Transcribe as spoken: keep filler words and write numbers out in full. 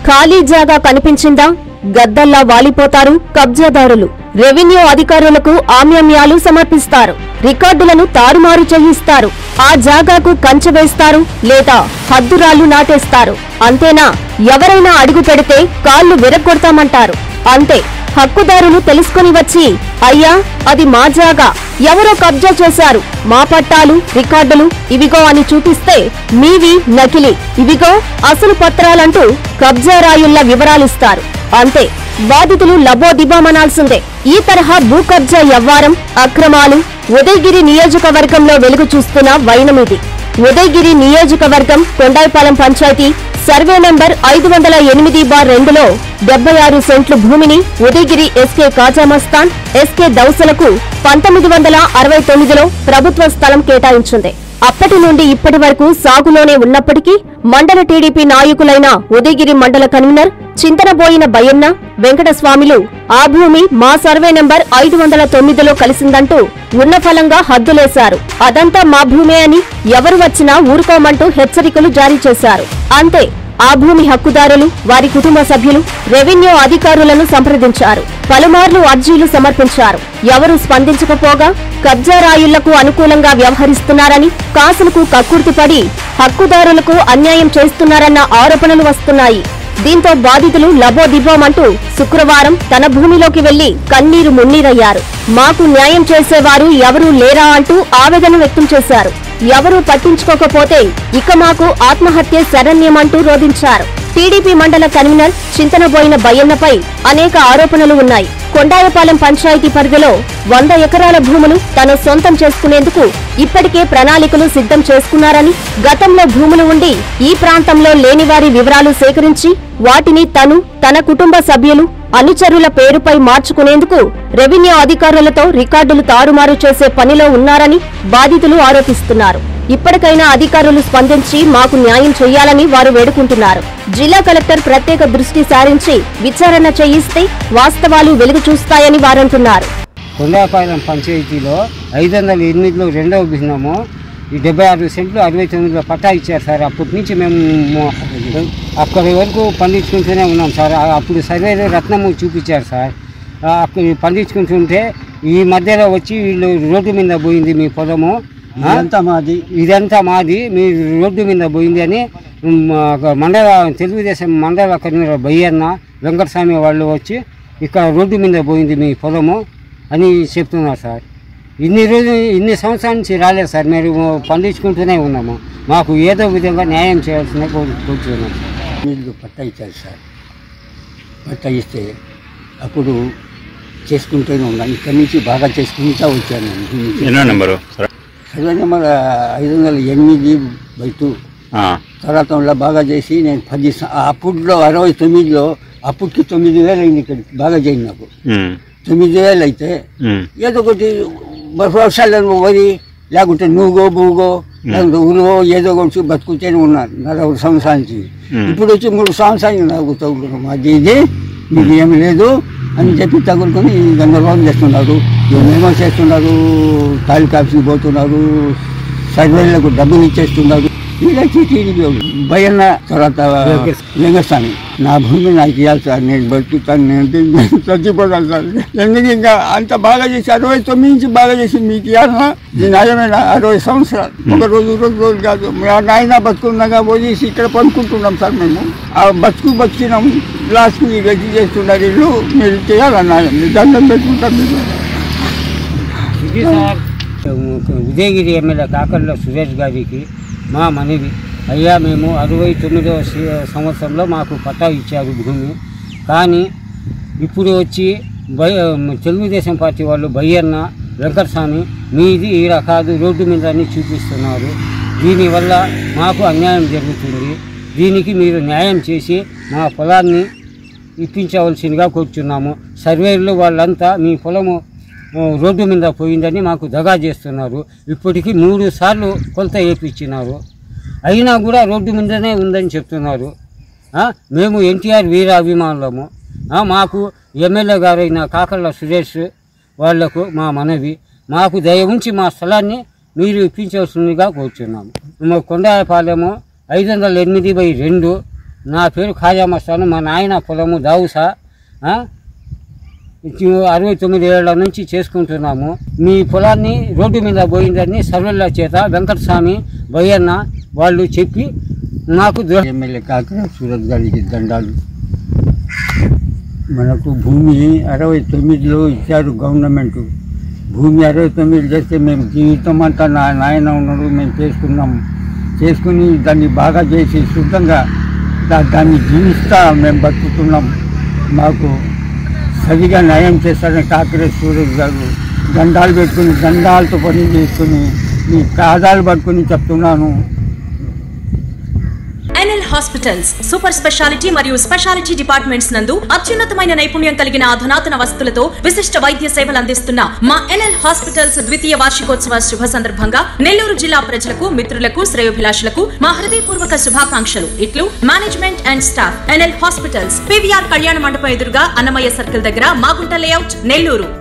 ఖాళీ జాగా కనిపించిందా గద్దల్లా వాలిపోతారు కబ్జాదారులు. రెవెన్యూ అధికారులకు ఆమ్యామ్యాలు సమర్పిస్తారు, రికార్డులను తారుమారు చేయిస్తారు, ఆ జాగాకు కంచె వేస్తారు లేదా హద్దురాళ్లు నాటేస్తారు. అంతేనా, ఎవరైనా అడుగు పెడితే కాళ్లు విరగ్గొడతామంటారు. అంతే, హక్కుదారులు తెలుసుకుని వచ్చి అయ్యా అది మా జాగా, ఎవరో కబ్జా చేశారు, మా పట్టాలు రికార్డులు ఇవిగో అని చూపిస్తే మీవి నకిలీ, ఇవిగో అసలు పత్రాలంటూ కబ్జా రాయుళ్ల వివరాలిస్తారు. అంతే, బాధితులు లబోదిబామనాల్సిందే. ఈ తరహా భూ కబ్జా వ్యవహారం అక్రమాలు ఉదయగిరి నియోజకవర్గంలో వెలుగు చూస్తున్న వైనమిది. ఉదయగిరి నియోజకవర్గం కొండాయిపాలెం పంచాయతీ సర్వే నంబర్ ఐదు వందల ఎనిమిది బార్ రెండులో డెబ్బై ఆరు సెంట్లు భూమిని ఉదయగిరి ఎస్కే కాజామస్తాన్ ఎస్కే దౌసలకు పంతొమ్మిది వందల అరవై తొమ్మిదిలో ప్రభుత్వ స్థలం కేటాయించింది. అప్పటి నుండి ఇప్పటి వరకు సాగులోనే ఉన్నప్పటికీ మండల టీడీపీ నాయకులైన ఉదయగిరి మండల కన్వీనర్ చింతనబోయిన బయ్యన్న వెంకటస్వామిలు ఆ భూమి మా సర్వే నంబర్ ఐదు వందల తొమ్మిదిలో కలిసిందంటూ ఉన్న ఫలంగా హద్దులేశారు. అదంతా మా భూమే అని ఎవరు వచ్చినా ఊరుకోమంటూ హెచ్చరికలు జారీ చేశారు. అంతే, ఆ భూమి హక్కుదారులు వారి కుటుంబ సభ్యులు రెవెన్యూ అధికారులను సంప్రదించారు, పలుమార్లు అర్జీలు సమర్పించారు. ఎవరూ స్పందించకపోగా కబ్జా రాయుళ్లకు అనుకూలంగా వ్యవహరిస్తున్నారని, కాసులకు కక్కుర్తిపడి హక్కుదారులకు అన్యాయం చేస్తున్నారన్న ఆరోపణలు వస్తున్నాయి. దీంతో బాధితులు లబోదిబోమంటూ శుక్రవారం తన భూమిలోకి వెళ్లి కన్నీరు మున్నీరయ్యారు. మాకు న్యాయం చేసేవారు ఎవరూ లేరా అంటూ ఆవేదన వ్యక్తం చేశారు. ఎవరూ పట్టించుకోకపోతే ఇక మాకు ఆత్మహత్య శరణ్యమంటూ రోధించారు. టీడీపీ మండల కన్వీనర్ చింతనబోయిన బయ్యన్నపై అనేక ఆరోపణలు ఉన్నాయి. కొండాయపాలెం పంచాయతీ పరిధిలో వంద ఎకరాల భూములు తను సొంతం చేసుకునేందుకు ఇప్పటికే ప్రణాళికలు సిద్ధం చేసుకున్నారని, గతంలో భూములు ఉండి ఈ ప్రాంతంలో లేని వారి వివరాలు సేకరించి వాటిని తను తన కుటుంబ సభ్యులు అనుచరుల పేరుపై మార్చుకునేందుకు రెవెన్యూ అధికారులతో రికార్డులు తారుమారు చేసే పనిలో ఉన్నారని బాధితులు ఆరోపిస్తున్నారు. ఇప్పటికైనా అధికారులు స్పందించి మాకు న్యాయం చేయాలని వారు వేడుకుంటున్నారు. జిల్లా కలెక్టర్ ప్రత్యేక దృష్టి సారించి విచారణ చేయిస్తే వాస్తవాలు వెలుగు చూస్తాయని వారంటున్నారు. కొండాపాలెం పంచాయతీలో ఐదు వందల ఎనిమిదిలో రెండవ భిన్నము ఈ డెబ్బై ఆరు సెంట్లు అరవై తొమ్మిదిలో పట్టా ఇచ్చారు సార్. అప్పటి నుంచి మేము అక్కడి వరకు పండించుకుంటూనే ఉన్నాం సార్. అప్పుడు సర్వేలో రత్నము చూపించారు సార్. అక్కడ పండించుకుంటుంటే ఈ మధ్యలో వచ్చి వీళ్ళు రోడ్డు మీద పోయింది మీ పొలము, ఇదంతా మాది ఇదంతా మాది మీ రోడ్డు మీద పోయింది అని మండల తెలుగుదేశం మండల కన్వీనర్ బయ్యన్న వెంకటస్వామి వాళ్ళు వచ్చి ఇక్కడ రోడ్డు మీద పోయింది మీ పొలము అని చెప్తున్నారు సార్. ఇన్ని రోజులు ఇన్ని సంవత్సరాల నుంచి రాలేదు సార్. మేము పండించుకుంటూనే ఉన్నాము, మాకు ఏదో విధంగా న్యాయం చేయాల్సిన కోరుతున్నాం. వీళ్ళు పట్టా ఇచ్చారు సార్. పట్టా ఇస్తే అప్పుడు చేసుకుంటూనే ఉన్నాను. ఇక్కడి నుంచి బాగా చేసుకుంటూ వచ్చాను. ఎన్నో నెంబరు సర్వే నెంబర్ ఐదు వందల ఎనిమిది బై టూ తర్వాత బాగా చేసి నేను పది అప్పుడులో అరవై తొమ్మిదిలో అప్పటికి తొమ్మిది వేలు అయింది. ఇక్కడ బాగా చేయండి నాకు తొమ్మిది వేలు అయితే ఏదో ఒకటి వర్షాలను వరి లేకుంటే నువ్వుగో బువ్వుగో లేకుంటే ఉరుగో ఏదో ఒకటి బతుకుతూనే ఉన్నాను నలభై సంవత్సరానికి. ఇప్పుడు వచ్చి మూడు సంవత్సరాలు నాకు తగులుకున్నాం. అది ఇది మీకు ఏమి లేదు అని చెప్పి తగులుకొని గందరగోళం చేస్తున్నారు. ఏమేమో చేస్తున్నారు, తాలూకా ఆఫీస్కి పోతున్నారు, సర్వేలకు డబ్బులు ఇచ్చేస్తున్నారు. ఇలా టీడీపీ భయన్న తర్వాత లింగస్వామి నా భూమి నాకు ఇవ్వాలి సార్, నేను బతుకుతాను, నేను చచ్చిపోతాను సార్. ఎందుకు ఇంకా అంత బాగా చేసి అరవై తొమ్మిది నుంచి బాగా చేసి మీకు ఇవ్వాలన్నా నేను అయమైన అరవై సంవత్సరాలు ఒక రోజు రోజు రోజు కాదు. నాయన బతుకున్నాగా పోయేసి ఇక్కడ పనుకుంటున్నాం సార్. మేము ఆ బతుకు బతికినాం, లాస్ట్కు ఈ గట్టి చేస్తున్నారు ఇల్లు. మీరు చేయాలన్నా దండం పెట్టుకుంటాం. ఇది సార్ ఉదయగిరి ఎమ్మెల్యే కాకర్ల సురేష్ గారికి మా మనవి, అయ్యా మేము అరవై తొమ్మిదవ సంవత్సరంలో మాకు పట్టా ఇచ్చారు భూమి, కానీ ఇప్పుడు వచ్చి బై తెలుగుదేశం పార్టీ వాళ్ళు బయ్యన్న వెంకటస్వామి మీది ఈడ కాదు రోడ్డు మీద అని చూపిస్తున్నారు. దీనివల్ల మాకు అన్యాయం జరుగుతుంది. దీనికి మీరు న్యాయం చేసి మా పొలాన్ని ఇప్పించవలసిందిగా కోరుచున్నాము. సర్వేలు వాళ్ళంతా మీ పొలము రోడ్డు మీద పోయిందని మాకు దగా చేస్తున్నారు. ఇప్పటికీ మూడు సార్లు కొలత వేయించినారు, అయినా కూడా రోడ్డు మీదనే ఉందని చెప్తున్నారు. మేము ఎన్టీఆర్ వీర అభిమానులము. మాకు ఎమ్మెల్యే గారైన కాకర్ల సురేష్ వాళ్లకు మా మనవి, మాకు దయ ఉంచి మా స్థలాన్ని మీరు ఇప్పించవలసిందిగా కోరుచున్నాము. కొండాయపాలెము ఐదు వందల ఎనిమిది బై రెండు నా పేరు ఖాజా మస్తాను. మా నాయన పొలము దావుసా. అరవై తొమ్మిది ఏళ్ల నుంచి చేసుకుంటున్నాము. మీ పొలాన్ని రోడ్డు మీద పోయిందని సర్వేల చేత వెంకటస్వామి భయ్యన్న వాళ్ళు చెప్పి నాకు ఎమ్మెల్యే కాకర సూరత్ గారికి దండాలు. మనకు భూమి అరవై తొమ్మిదిలో ఇచ్చారు గవర్నమెంట్. భూమి అరవై తొమ్మిది చేస్తే మేము జీవితం అంతా నా నాయన ఉన్నాడు, మేము చేసుకున్నాము. చేసుకుని దాన్ని బాగా చేసి శుద్ధంగా దాన్ని జీవిస్తా మేము బతుకుతున్నాం. మాకు సరిగా న్యాయం చేస్తారని కాకరే సూరజ్ గారు దండాలు పెట్టుకుని దండాలతో పని చేసుకుని మీ కాదాలు పట్టుకుని చెప్తున్నాను. ఎన్ఎల్ హాస్పిటల్స్ సూపర్ స్పెషాలిటీ మరియు స్పెషాలిటీ డిపార్ట్మెంట్స్ నందు అత్యున్నతమైన నైపుణ్యం కలిగిన అధునాతన వసతులతో విశిష్ట వైద్య సేవలు అందిస్తున్న మా ఎన్ఎల్ హాస్పిటల్స్ ద్వితీయ వార్షికోత్సవ శుభ సందర్భంగా నెల్లూరు జిల్లా ప్రజలకు, మిత్రులకు, శ్రేయోభిలాషులకు మా హృదయపూర్వక శుభాకాంక్షలు. ఇట్లు management and staff. NL hospitals, PVR కళ్యాణ మండపం ఎదురుగా అన్నమయ్య సర్కిల్ దగ్గర, మాగుంట లేఅవుట్, నెల్లూరు.